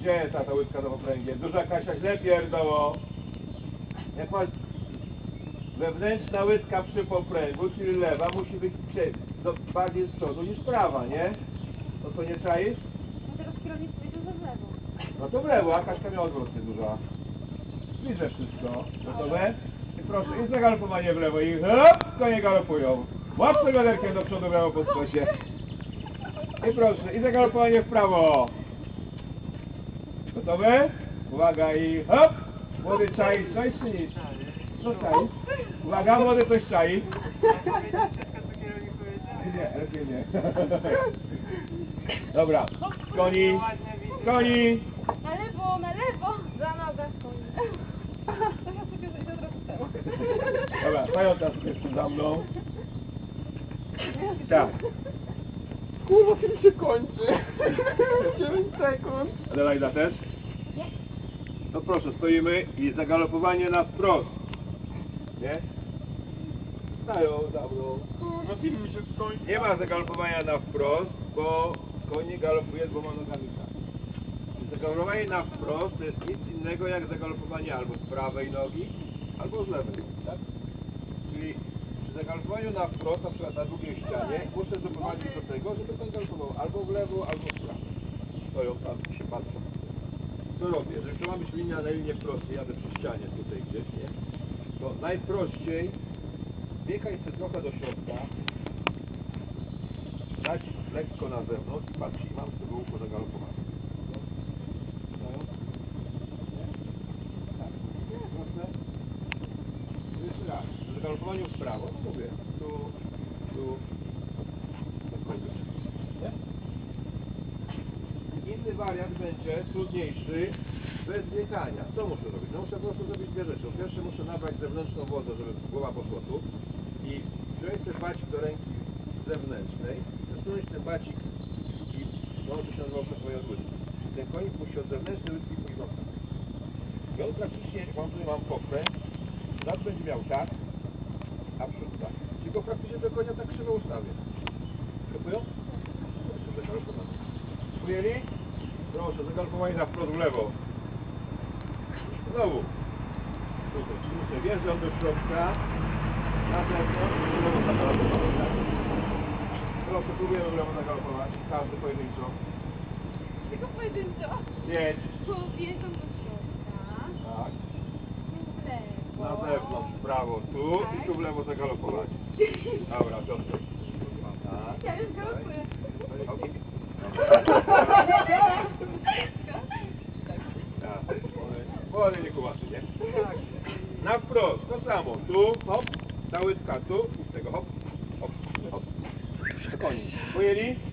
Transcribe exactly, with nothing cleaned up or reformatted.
Gdzie jest ta, ta łyżka do opręgiem? Duża Kasia, źle pierdoło. Jak masz wewnętrzna łyżka przy popręgu, czyli lewa, musi być przy, do, bardziej z przodu niż prawa, nie? To co, nie czaisz? No teraz kierownik powiedział, że w lewo. No to w lewo, a Kaśka miała odwrotnie duża. Widzę wszystko. Gotowe? I proszę, i zagalopowanie w lewo i hop, konie galopują. Łapmy wiaderkiem do przodu, brawo po skosie. I proszę, i zagalopowanie w prawo. Gotowe? Uwaga i hop! Młody czai, coś czy nic? Co czai? Uwaga, młody coś czai. Nie, lepiej nie. Dobra, koni, koni. Na lewo, na lewo! Za nogę koni. Teraz sobie zejdę od razu temu. Dobra, pająta sobie jeszcze za mną. Tak. Kurwa, film się kończy. dziewięć sekund. Adelaida też? Nie. No proszę, stoimy i zagalopowanie na wprost. Nie? Stają za mną. Kurwa, film mi się skończy. Nie ma zagalopowania na wprost, bo koń nie galopuje dwoma nogami. Zagalopowanie na wprost to jest nic innego jak zagalopowanie albo z prawej nogi, albo z lewej, tak? Czyli przy zagalopowaniu na wprost, na przykład na drugiej ścianie, muszę doprowadzić do tego, żeby ten galopował albo w lewo, albo w prawo. Stoją tam i się patrzą. Co robię? Jeżeli to ma być linia na linię wprost, jadę przy ścianie tutaj gdzieś, nie? To najprościej biegaj się trochę do środka, dać lekko na zewnątrz i patrz, i mam z tego łuku zagalopowane. No. Tak. Proszę. Jeszcze raz. Przy zagalopowaniu w prawo, no mówię, tu, tu, cokolwiek. Nie? Inny wariant będzie trudniejszy bez biegania. Co muszę robić? No muszę po prostu zrobić dwie rzeczy. Po pierwsze muszę nabrać zewnętrzną wodę, żeby głowa poszła tu i wziąć ten bacik do ręki zewnętrznej, przesunąć ten bacik i no to się nazywało swoje odłyski. Ten konik musi od zewnętrznej łyski pójść nosa. I on praktycznie, mam tu mam kofrę, zad będzie miał tak, a przód tak. Tylko praktycznie do konia tak krzywo ustawię. Kupują? Proszę, zagalopowanie. Ujęli? Proszę, zagalopowanie na wprost w lewo. Znowu. Tutaj, czyli wjeżdżam do środka, na zewnątrz, w lewo zagalopować. Proszę, próbujemy w lewo zagalopować. Każdy pojedynczo. Tylko pojedynczo. Jedź. Tu wjeżdżam do środka. Tak. Tu w lewo. Na zewnątrz, w prawo, tu i tu w lewo zagalopować. Dobra, Piotr. Tak. Ja już galopuję. Okay. Tak. Wolę nie kumaszy, nie? Na wprost, to samo. Tu, hop, ta łyska tu, i z tego hop, hop, hop. To koniec. Pojęli?